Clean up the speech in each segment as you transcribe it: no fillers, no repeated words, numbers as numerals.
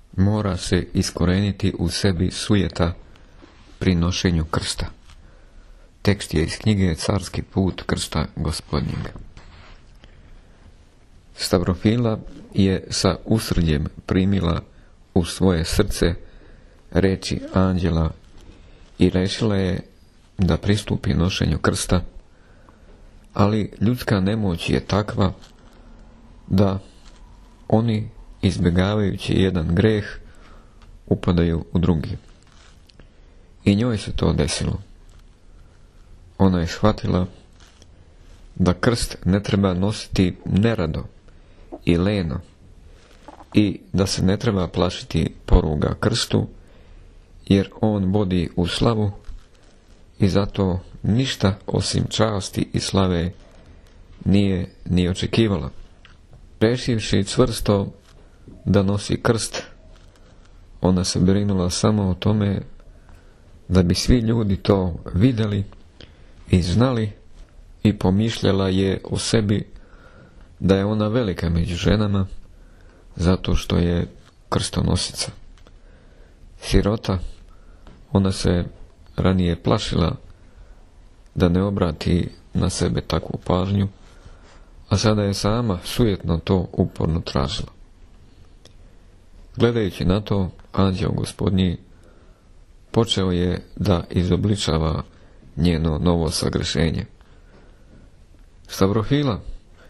mora se iskoreniti u sebi sujeta pri nošenju krsta. Tekst je iz knjige Carski put krsta Gospodnjeg. Stavrofila je sa usrđem primila u svoje srce reči anđela i rešila je da pristupi nošenju krsta, ali ljudska nemoć je takva da oni, izbjegavajući jedan greh, upadaju u drugi. I njoj se to desilo. Ona je shvatila da krst ne treba nositi nerado i leno i da se ne treba plašiti poruga krstu, jer on vodi u slavu i zato ništa osim časti i slave nije ni očekivala. Rešivši čvrsto da nosi krst, ona se brinula samo o tome da bi svi ljudi to vidjeli i znali, i pomišljala je o sebi da je ona velika među ženama zato što je krstonosica. Sirota, ona se ranije plašila da ne obrati na sebe takvu pažnju, a sada je sama sujetno to uporno tražila. Gledajući na to, anđeo Gospodnji počeo je da izobličava njeno novo sagrešenje. Stavrofila,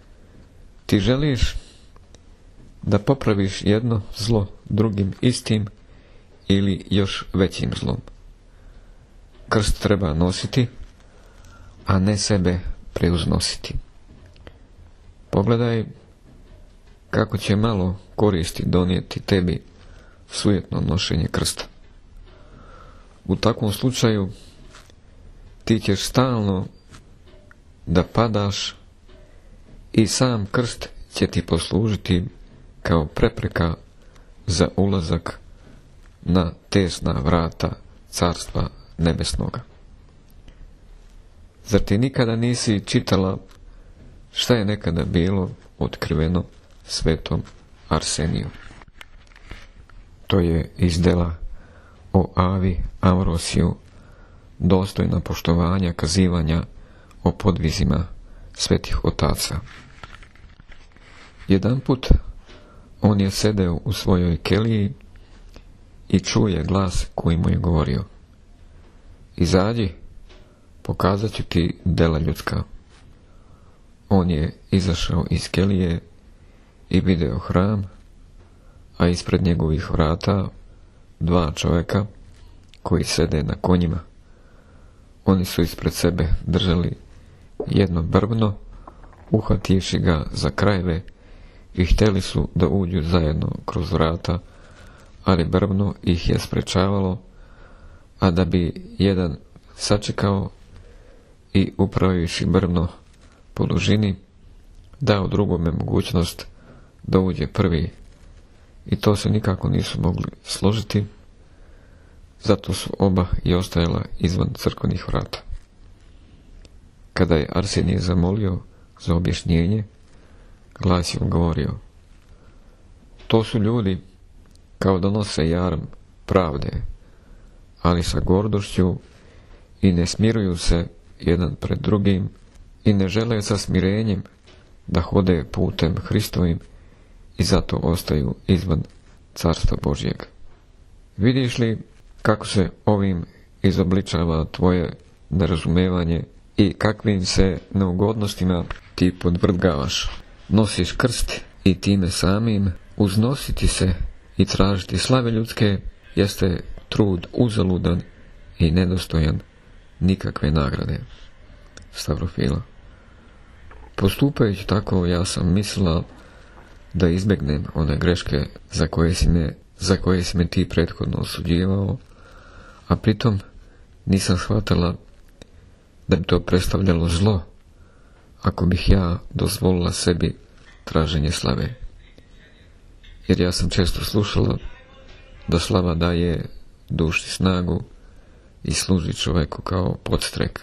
ti želiš da popraviš jedno zlo drugim istim ili još većim zlom. Krst treba nositi, a ne sebe preuznositi. Pogledaj kako će malo koristi donijeti tebi sujetno nošenje krsta. U takvom slučaju ti ćeš stalno da padaš i sam krst će ti poslužiti kao prepreka za ulazak na tesna vrata Carstva nebesnoga. Zar ti nikada nisi čitala šta je nekada bilo otkriveno svetom Arseniju? To je iz dela o Avi Amvrosiju, dostojna poštovanja kazivanja o podvizima svetih otaca. Jedanput on je sedeo u svojoj keliji i čuje glas koji mu je govorio: izađi, pokazat ću ti dela ljudska. On je izašao iz kelije i video hram, a ispred njegovih vrata dva čovjeka koji sede na konjima. Oni su ispred sebe držali jedno brbno, uhvativši ga za krajeve, i htjeli su da uđu zajedno kroz vrata, ali brbno ih je sprečavalo, a da bi jedan sačekao i upravivši brbno po dužini, dao drugome mogućnost da uđe prvi, i to se nikako nisu mogli složiti, zato su oba i ostajala izvan crkvenih vrata. Kada je Arsenije zamolio za objašnjenje, glas je govorio: to su ljudi kao da nose jarm pravde, ali sa gordošću, i ne smiruju se jedan pred drugim i ne žele sa smirenjem da hode putem Hristovim, i zato ostaju izvan Carstva Božjeg. Vidiš li kako se ovim izobličava tvoje nerazumevanje i kakvim se neugodnostima ti podvrgavaš? Nosiš krst i time samim uznositi se i tražiti slave ljudske jeste trud uzaludan i nedostojan nikakve nagrade. Stavrofila, postupajući tako, ja sam mislila da izbjegnem one greške za koje si me ti prethodno osuđivao, a pritom nisam shvatila da bi to predstavljalo zlo ako bih ja dozvolila sebi traženje slave. Jer ja sam često slušala da slava daje duši snagu i služi čovjeku kao podstrek.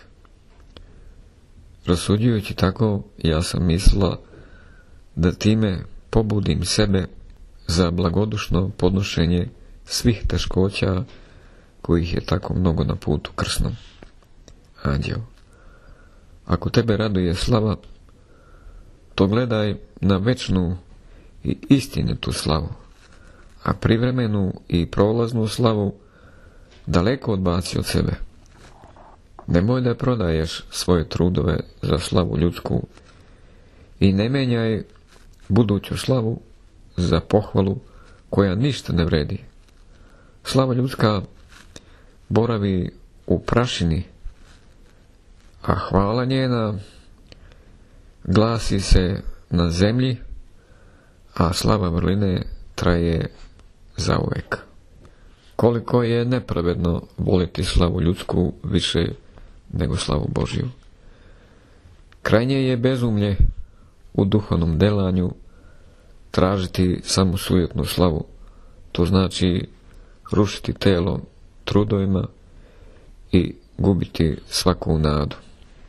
Rasuđujući tako, ja sam mislila da time pobudim sebe za blagodušno podnošenje svih teškoća kojih je tako mnogo na putu krsnom. Anđeo, ako tebe raduje slava, to gledaj na večnu i istinitu slavu, a privremenu i prolaznu slavu daleko odbaci od sebe. Nemoj da prodaješ svoje trudove za slavu ljudsku i ne menjaj buduću slavu za pohvalu koja ništa ne vredi. Slava ljudska boravi u prašini, a hvala njena glasi se na zemlji, a slava vrline traje zauvek. Koliko je nepravedno voliti slavu ljudsku više nego slavu Božju. Krajnje je bezumlje u duhovnom delanju tražiti samo sujetnu slavu, to znači rušiti telo trudovima i gubiti svaku nadu.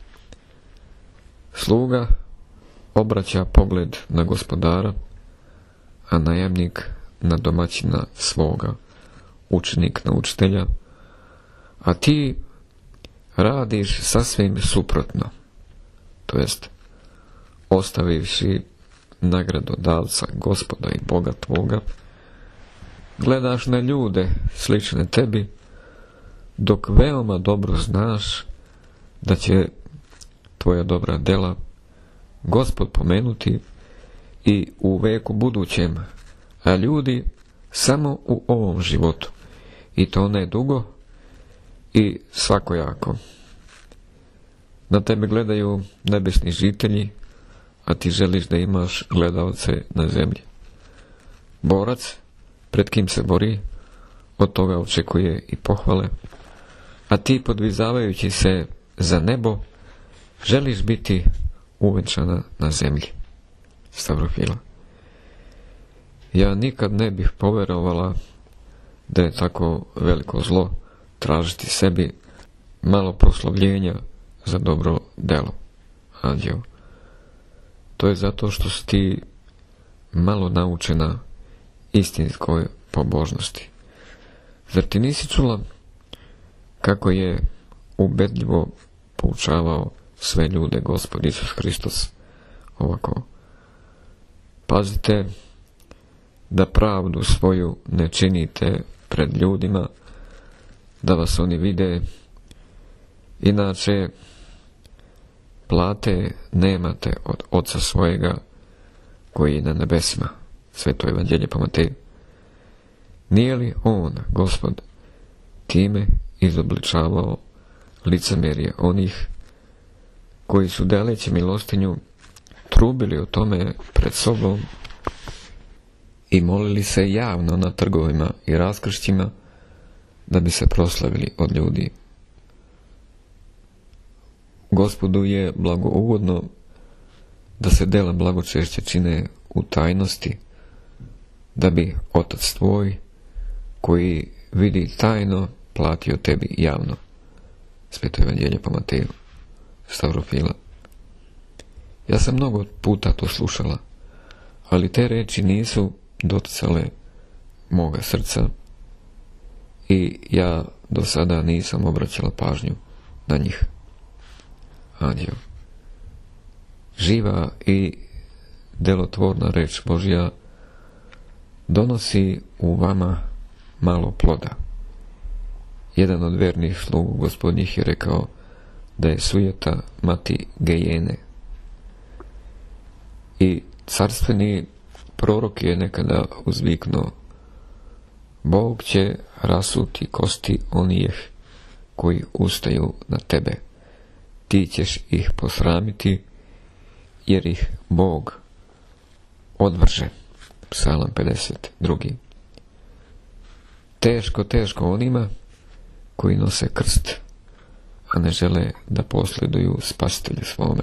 Sluga obraća pogled na gospodara, a najamnik na domaćina svoga, učenik na učitelja, a ti radiš sasvim suprotno, to jest ostavivši nagradodavca Gospoda i Boga tvoga, gledaš na ljude slične tebi, dok veoma dobro znaš da će tvoja dobra dela Gospod pomenuti i u veku budućem, a ljudi samo u ovom životu, i to ne dugo i svakojako. Na tebe gledaju nebesni žitelji, a ti želiš da imaš gledaoce na zemlji. Borac, pred kim se bori, od toga očekuje i pohvale, a ti, podvizavajući se za nebo, želiš biti uvenčana na zemlji. Stavrofila. Ja nikad ne bih poverovala da je tako veliko zlo tražiti sebi malo proslavljenja za dobro delo. Anđeo, to je zato što si ti malo naučena istinskoj pobožnosti. Zar ti nisi čula kako je ubedljivo poučavao sve ljude Gospod Isus Hristos ovako? Pazite da pravdu svoju ne činite pred ljudima, da vas oni vide, inače plate nemate od Oca svojega koji je na nebesima. Sveto evanđelje po Mateju. Nije li on, Gospod, time izobličavao licemjerje onih koji su deleći milostinju trubili o tome pred sobom i molili se javno na trgovima i raskršćima da bi se proslavili od ljudi. Gospodu je blagougodno da se dela blagočešća čine u tajnosti, da bi Otac tvoj, koji vidi tajno, platio tebi javno. Sveto evanđelje po Mateju. Stavrofila. Ja sam mnogo puta to slušala, ali te reči nisu doticale moga srca i ja do sada nisam obraćala pažnju na njih. Anđeo, živa i delotvorna reč Božja donosi u vama malo ploda. Jedan od vernih slugu Gospodnjih je rekao da je sujeta mati gejene. I carstveni prorok je nekada uzviknuo: Bog će rasuti kosti onih koji ustaju na tebe. Ti ćeš ih posramiti, jer ih Bog odvrže. Psalam 52. Teško, teško onima koji nose krst, a ne žele da posleduju Spasitelju svome.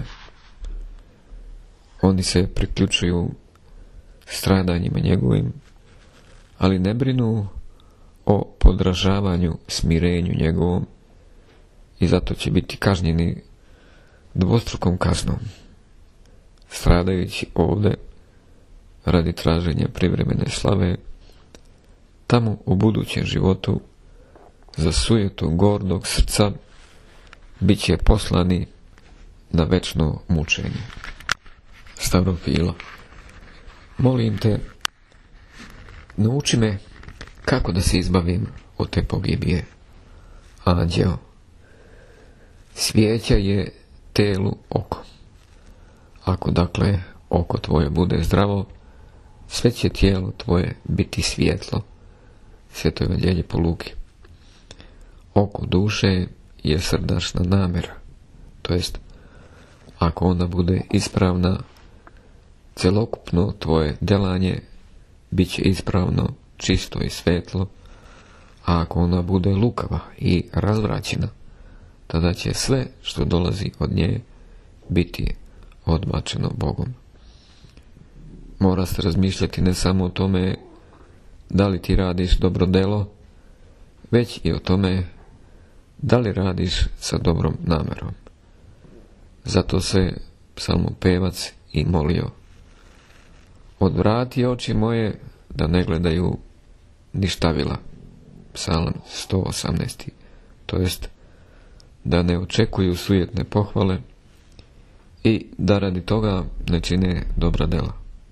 Oni se priključuju stradanjima njegovim, ali ne brinu o podražavanju smirenju njegovom i zato će biti kažnjeni dvostrukom kaznom. Stradajući ovde, radi traženja privremene slave, tamo u budućem životu za sujetu gordog srca bit će poslani na večno mučenje. Stavropilo, molim te, nauči me kako da se izbavim od te pogibije. Anđeo, svijeća je telu oko. Ako dakle oko tvoje bude zdravo, sve će tijelo tvoje biti svijetlo. Sveto evanđelje po Luki. Oko duše je srdačna namjera, to jest ako ona bude ispravna, celokupno tvoje delanje bit će ispravno, čisto i svetlo, a ako ona bude lukava i razvraćena, tada će sve što dolazi od nje biti odbačeno Bogom. Mora se razmišljati ne samo o tome da li ti radiš dobro delo, već i o tome da li radiš sa dobrom namerom. Zato se psalmopevac i molio: odvrati oči moje da ne gledaju ništavila. Psalam 118. To jest da ne očekuju sujetne pohvale i da radi toga ne čine dobra dela.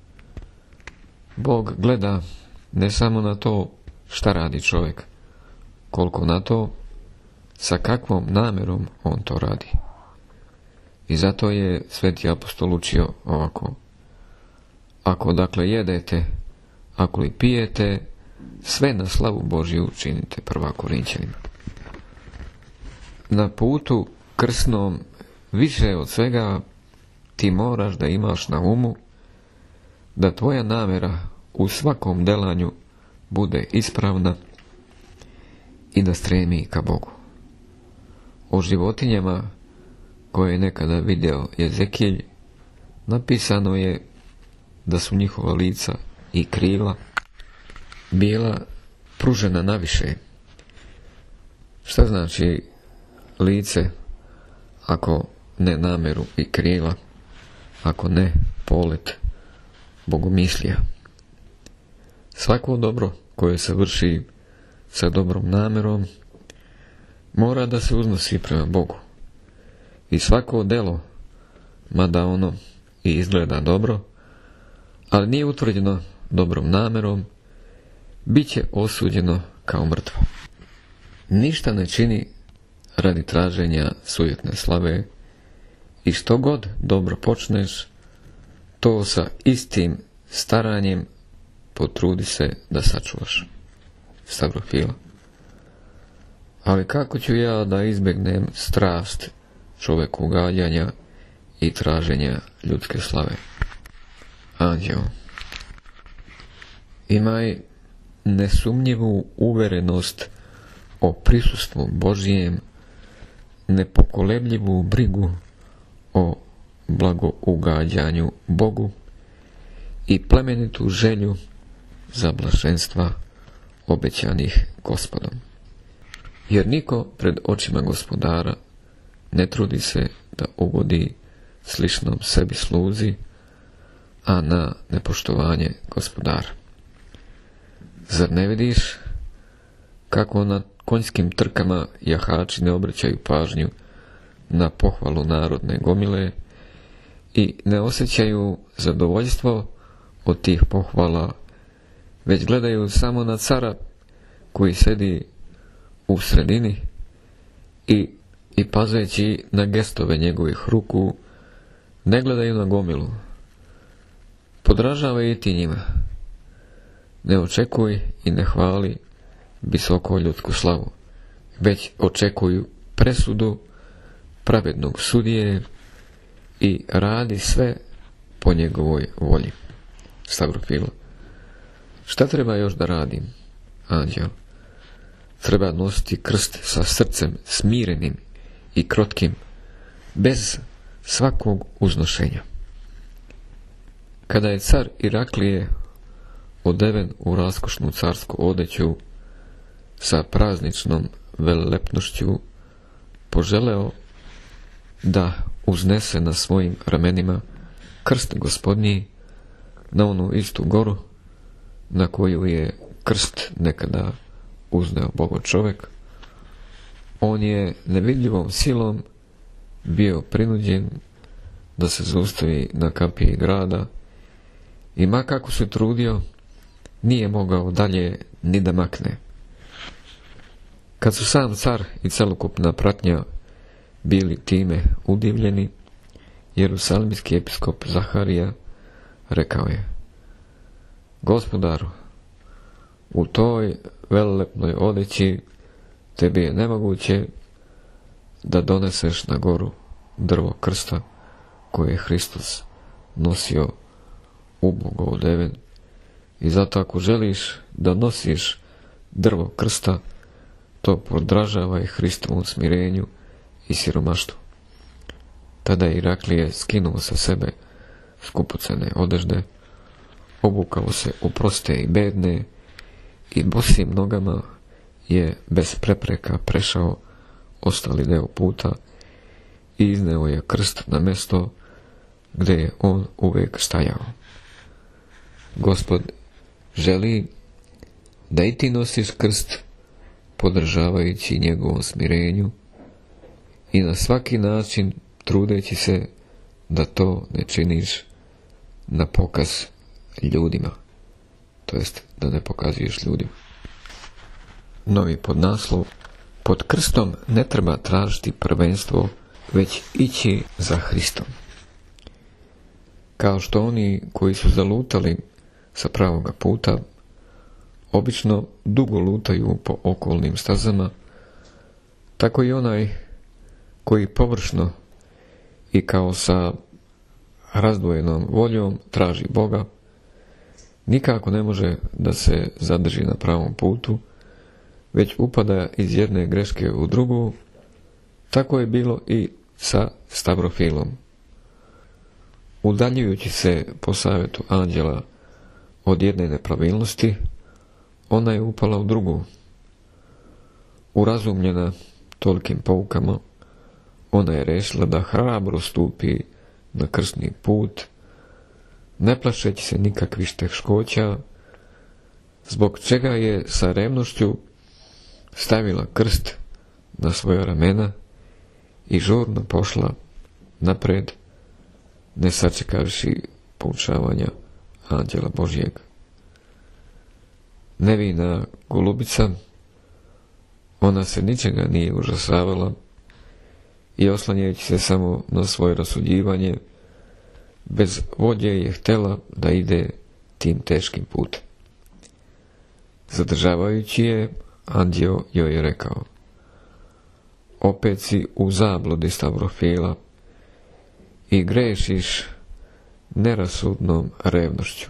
Bog gleda ne samo na to šta radi čovjek, koliko na to sa kakvom namjerom on to radi. I zato je sveti apostol učio ovako: ako dakle jedete, ako li pijete, sve na slavu Božju činite. 1. Korinćanima. Na putu krsnom više od svega ti moraš da imaš na umu da tvoja namjera u svakom delanju bude ispravna i da stremi ka Bogu. O životinjama koje je nekada vidio Jezekilj napisano je da su njihova lica i krila bila pružena naviše. Šta znači lice ako ne namjeru i krila, ako ne polet bogomislija? Svako dobro koje se vrši sa dobrom namjerom mora da se uznosi prema Bogu. I svako delo, mada ono i izgleda dobro, ali nije utvrđeno dobrom namjerom, bit će osuđeno kao mrtvo. Ništa ne čini radi traženja sujetne slave i što god dobro počneš, to sa istim staranjem potrudi se da sačuvaš. Stavropilo. Ali kako ću ja da izbjegnem strast čovjeku gađanja i traženja ljudske slave? Anđeo, imaj nesumnjivu uverenost o prisustvu Božijem, nepokolebljivu brigu o blagougađanju Bogu i plemenitu želju za blaženstva obećanih Gospodom. Jer niko pred očima Gospodara ne trudi se da ugodi sličnom sebi sluzi, a na nepoštovanje Gospodara. Zar ne vidiš kako na konjskim trkama jahači ne obraćaju pažnju na pohvalu narodne gomile i ne osjećaju zadovoljstvo od tih pohvala, već gledaju samo na cara koji sedi u sredini i pazeći na gestove njegovih ruku, ne gledaju na gomilu. Podražavaj i ti njima. Ne očekuj i ne hvali visoko ljudsku slavu, već očekuju presudu pravednog sudije i radi sve po njegovoj volji. Stavropilo. Šta treba još da radim, Anđeo? Treba nositi krst sa srcem smirenim i krotkim, bez svakog uznošenja. Kada je car Iraklije odeven u raskošnu carsku odeću sa prazničnom velelepnošću poželeo da uznese na svojim ramenima krst Gospodnji, na onu istu goru na koju je krst nekada uzneo Bogo čovjek, on je nevidljivom silom bio prinuđen da se zaustavi na kapiji grada i ma kako se trudio, nije mogao dalje ni da makne. Kad su sam car i celokupna pratnja bili time udivljeni, jerusalimski episkop Zaharija rekao je: Gospodaru, u toj velelepnoj odeći tebi je nemoguće da doneseš na goru drvo krsta koje je Hristos nosio ubogo odeven, i zato ako želiš da nosiš drvo krsta, to podražavaj Hristovom smirenju i siromaštvu. Tada je Iraklije skinuo sa sebe skupocene odežde, obukao se u proste i bedne i bosim nogama je bez prepreka prešao ostali deo puta i izneo je krst na mesto gdje je on uvijek stajao. Gospod želi da i ti nosiš krst podržavajući njegovom smirenju i na svaki način trudeći se da to ne činiš na pokaz ljudima, to jest da ne pokazuješ ljudima. Novi podnaslov: pod krstom ne treba tražiti prvenstvo, već ići za Hristom. Kao što oni koji su zalutali sa pravoga puta obično dugo lutaju po okolnim stazama, tako i onaj koji površno i kao sa razdvojenom voljom traži Boga, nikako ne može da se zadrži na pravom putu, već upada iz jedne greške u drugu. Tako je bilo i sa Stavrofilom. Udaljujući se po savjetu anđela od jedne nepravilnosti, ona je upala u drugu. Urazumljena tolikim poukama, ona je rešila da hrabro stupi na krsni put, ne plašeći se nikakvih teškoća, zbog čega je sa revnošću stavila krst na svoja ramena i žurno pošla napred, ne sačekavši poučavanja anđela Božjeg. Nevina golubica, ona se ničega nije užasavala i oslanjajući se samo na svoje rasuđivanje, bez volje je htjela da ide tim teškim putem. Zadržavajući je, anđeo joj je rekao: opet si u zabludi, Stavrofila, i grešiš nerasudnom revnošću.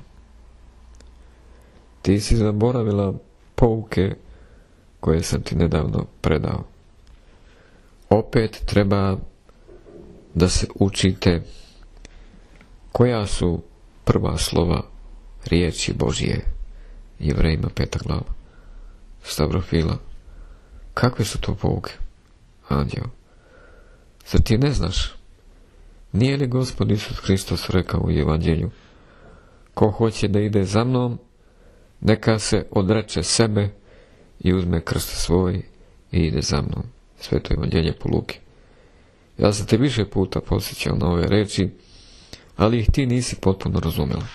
Ti si zaboravila pouke koje sam ti nedavno predao. Opet treba da se učite koja su prva slova riječi Božje. Jevrejima 5. glava. Stavrofila: kakve su to pouke? Anđeo: zar ti ne znaš? Nije li Gospod Isus Hristos rekao u Evanđelju: ko hoće da ide za mnom, neka se odreče sebe i uzme krst svoj i ide za mnom. Sveto Evanđelje po Luki. Ja sam te više puta podsjećao na ove reči, ali ih ti nisi potpuno razumjela.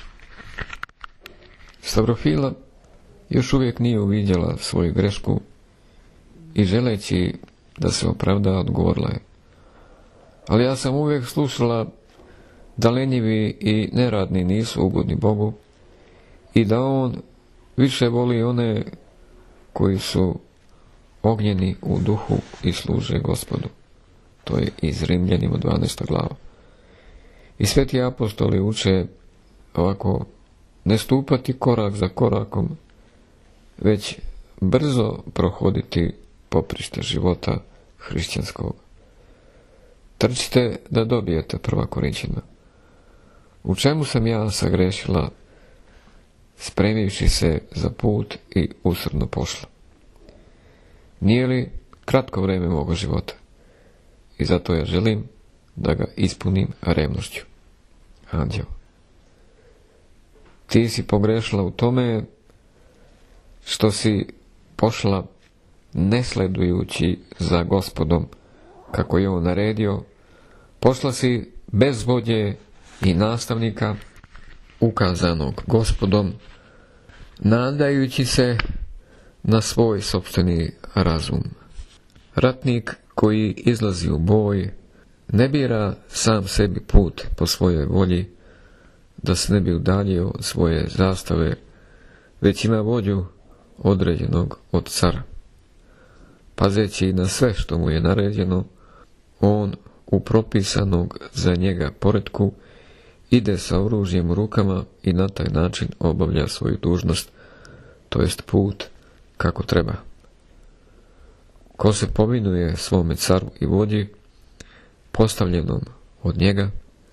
Stavrofila još uvijek nije uvidjela svoju grešku i želeći da se opravda, odgovorila je: ali ja sam uvijek slušala da lenjivi i neradni nisu ugodni Bogu i da on više voli one koji su ognjeni u duhu i služe Gospodu. To je iz Rimljanima 12. glava. I sveti apostoli uče ovako: ne stupati korak za korakom, već brzo prohoditi poprište života hrišćanskog. Trčite da dobijete, 1. Korinćana. U čemu sam ja sagrešila, spremivši se za put i usrdno pošla? Nije li kratko vrijeme moga života? I zato ja želim da ga ispunim revnošću. Anđeo: ti si pogrešila u tome što si pošla ne sledujući za Gospodom kako je on naredio, pošla si bez vođe i nastavnika ukazanog Gospodom, nadajući se na svoj sopstveni razum. Ratnik koji izlazi u boj ne bira sam sebi put po svojoj volji da se ne bi udaljio od svoje zastave, već ima vođu određenog od cara. Pazeći na sve što mu je naređeno, on u propisanog za njega poretku ide sa oružjem u rukama i na taj način obavlja svoju dužnost, to jest put kako treba. Ko se povinuje svome caru i vođi, postavljenom od njega,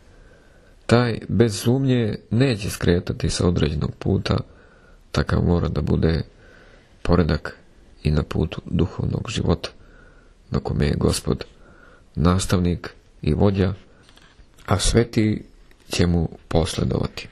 taj bez sumnje neće skretati sa određenog puta, takav mora da bude poredak i na putu duhovnog života, na kome je Gospod nastavnik i vođa, a sveti će mu posledovati.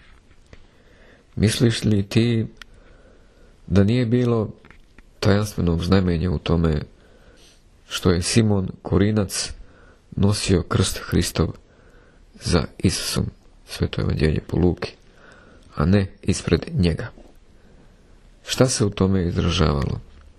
Misliš li ti da nije bilo tajanstvenog znamenja u tome što je Simon Kurinac nosio krst Hristov za Isusom, Sveto evanđelje po Luki, a ne ispred njega? Šta se u tome izražavalo?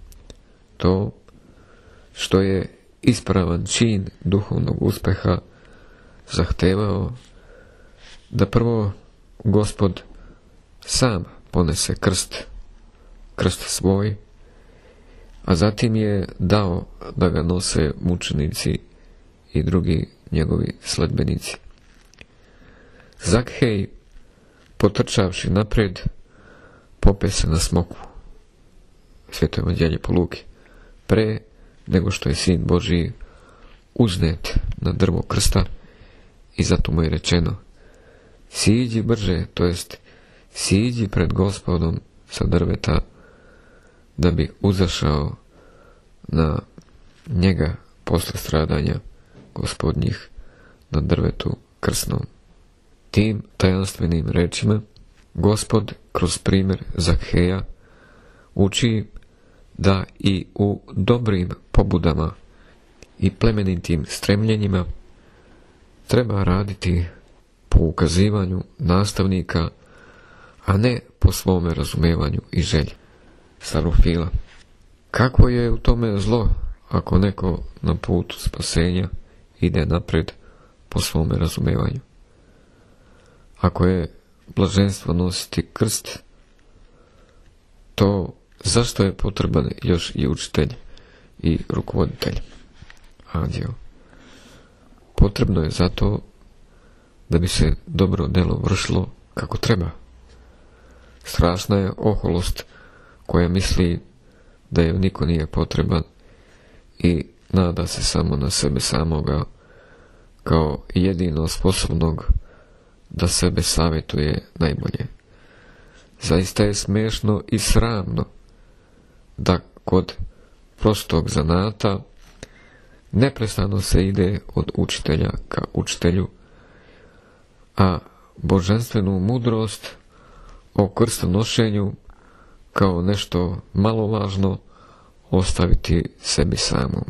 To što je ispravan čin duhovnog uspeha zahtevao da prvo Gospod sam ponese krst svoj, a zatim je dao da ga nose mučenici i drugi njegovi sledbenici. Zakhej, potrčavši napred, pope se na smoku, Sveto evanđelje po Luki, pre nego što je Sin Božji uznet na drvo krsta, i zato mu je rečeno: siđi brže, to jest siđi pred Gospodom sa drveta, da bi uzašao na njega posle stradanja Gospodnjih na drvetu krsnom. Tim tajanstvenim rečima Gospod kroz primjer Zakheja uči da i u dobrim pobudama i plemenitim stremljenjima treba raditi po ukazivanju nastavnika, a ne po svome razumevanju i želji. Starofila. Kako je u tome zlo ako neko na putu spasenja ide napred po svome razumevanju? Ako je blaženstvo nositi krst, to zašto je potreban još i učitelj i rukovoditelj? Anđeo. Potrebno je zato da bi se dobro delo vršilo kako treba. Strašna je oholost koja misli da joj niko nije potreban i nada se samo na sebe samoga kao jedino sposobnog da sebe savjetuje najbolje. Zaista je smešno i sramno da kod prostog zanata neprestano se ide od učitelja ka učitelju, a božanstvenu mudrost o krstonošenju kao nešto malovažno ostaviti sebi samom.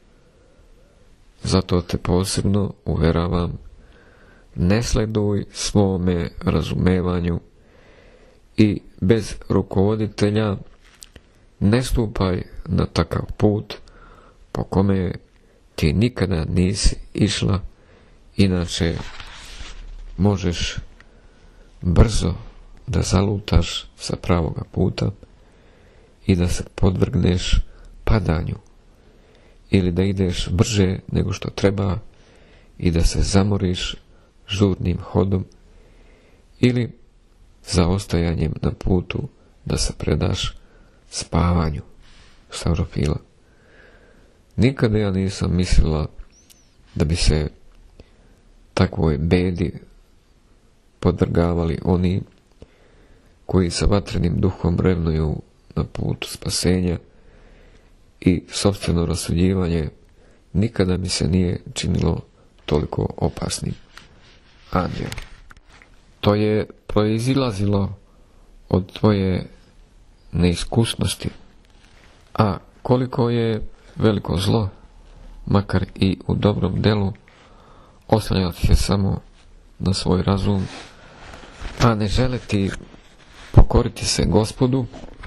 Zato te posebno uveravam, ne sleduj svome razumevanju i bez rukovoditelja ne stupaj na takav put po kome ti nikada nisi išla, inače možeš brzo da zalutaš sa pravoga puta i da se podvrgneš padanju, ili da ideš brže nego što treba i da se zamoriš žurnim hodom, ili zaostajanjem na putu da se predaš spavanju. Stavrofila. Nikada ja nisam mislila da bi se takvoj bedi podvrgavali oni koji sa vatrenim duhom revnuju na putu spasenja, i sopstveno rasuđivanje nikada mi se nije činilo toliko opasnim. Anđeo. To je proizilazilo od tvoje neiskusnosti. A koliko je veliko zlo, makar i u dobrom delu, oslanjati se samo na svoj razum, a ne želeti pokoriti se Gospodu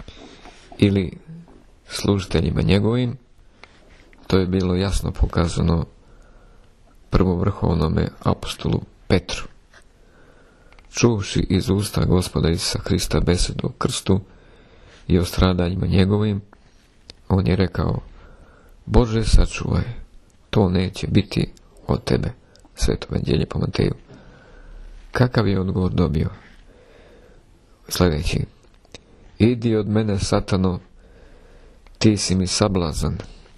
ili služiteljima njegovim. To je bilo jasno pokazano prvovrhovnome apostolu Petru. Čuvši iz usta Gospoda Isusa Hrista besedu o krstu i o stradanjima njegovim, on je rekao: Bože, sačuvaj, to neće biti od tebe. Sveto evanđelje po Mateju. Kakav je odgovor dobio? Sljedeći: Idi od mene, Satano, ti si mi sablazan,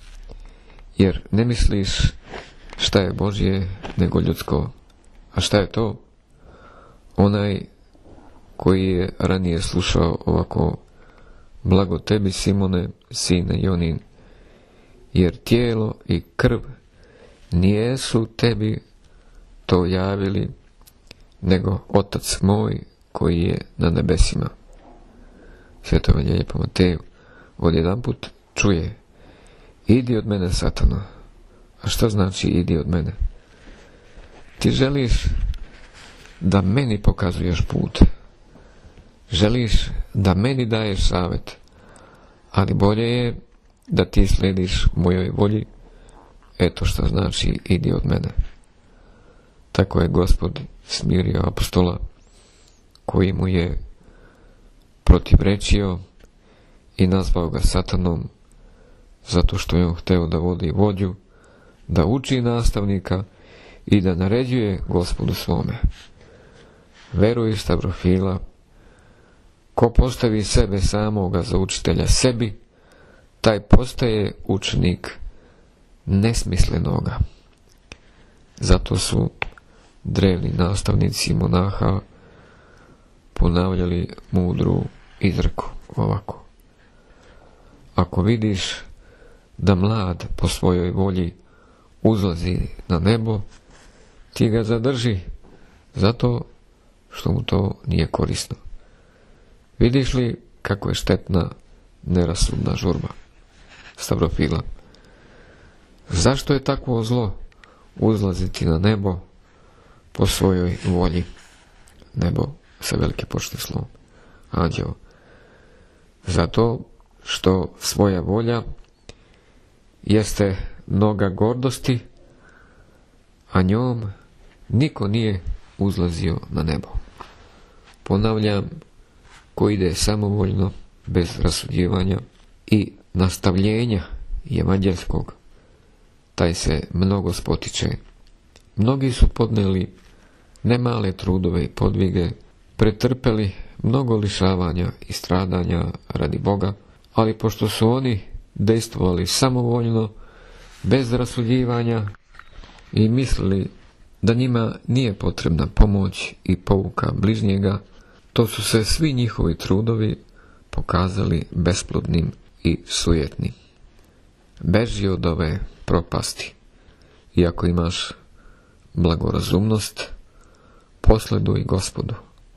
jer ne misliš šta je Božje nego ljudsko. A šta je to? Onaj koji je ranije slušao ovako: Blago tebi, Simone, sine Jonin, jer tijelo i krv nijesu tebi to javili, nego Otac moj koji je na nebesima. Sveto evanđelje po Mateju. Odjedanput čuje: Idi od mene, Satano. A šta znači idi od mene? Ti želiš da meni pokazuješ put. Želiš da meni daješ savjet, ali bolje je da ti slijediš mojoj volji. Eto što znači idi od mene. Tako je Gospod smirio apostola koji mu je protivrečio i nazvao ga Satanom, zato što je on hteo da vodi vođu, da uči nastavnika i da naređuje Gospodu svome. Veruj, Stavrofila, ko postavi sebe samoga za učitelja sebi, taj postaje učenik nesmislenoga. Zato su drevni nastavnici monaha ponavljali mudru izreku ovako: Ako vidiš da mlad po svojoj volji uzlazi na nebo, ti ga zadrži, zato što mu to nije korisno. Vidiš li kako je štetna nerasudna žurba? Stavrofila: Zašto je takvo zlo uzlaziti na nebo po svojoj volji? Nebo sa velikim početnim slovom. Anđeo: Zato što svoja volja jeste noga gordosti, a njom niko nije uzlazio na nebo. Ponavljam, ko ide samovoljno, bez rasuđivanja i nastavljenja evanđelskog, taj se mnogo spotiče. Mnogi su podneli nemale trudove i podvige, pretrpeli mnogo lišavanja i stradanja radi Boga, ali pošto su oni dejstvovali samovoljno, bez rasuđivanja i mislili da njima nije potrebna pomoć i pouka bližnjega, to su se svi njihovi trudovi pokazali besplodnim i sujetnim. Beži od ove propasti. Iako imaš blagorazumnost, posleduj Gospodu.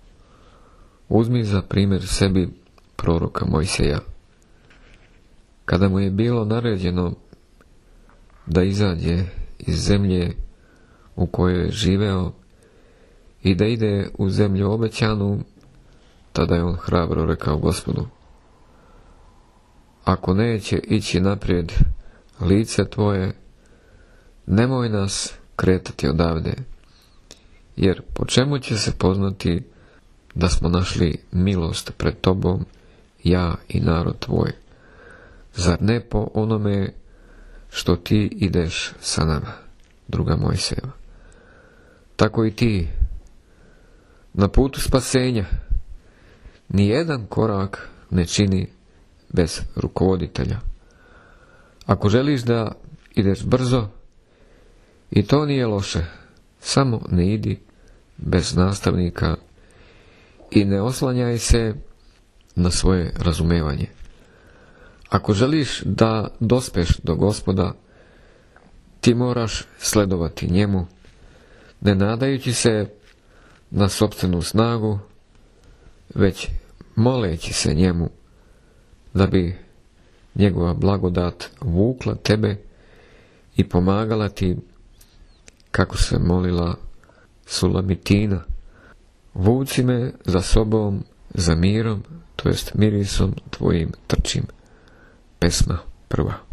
Uzmi za primjer sebi proroka Mojsija. Kada mu je bilo naređeno da izađe iz zemlje u kojoj je živeo i da ide u zemlju obećanu, tada je on hrabro rekao Gospodu: Ako neće ići naprijed lice tvoje, nemoj nas kretati odavde, jer po čemu će se poznati da smo našli milost pred tobom, ja i narod tvoj? Zar ne po onome što ti ideš sa nama? Druga Mojsijeva. Tako i ti, na putu spasenja, nijedan korak ne čini bez rukovoditelja. Ako želiš da ideš brzo, i to nije loše, samo ne idi bez nastavnika i ne oslanjaj se na svoje razumevanje. Ako želiš da dospeš do Gospoda, ti moraš sledovati njemu, ne nadajući se na sopstvenu snagu, već moleći se njemu da bi njegova blagodat vukla tebe i pomagala ti kako se molila Sulamitina. Vuci me za sobom, za mirom, to jest mirisom tvojim trčim. Pesma 1.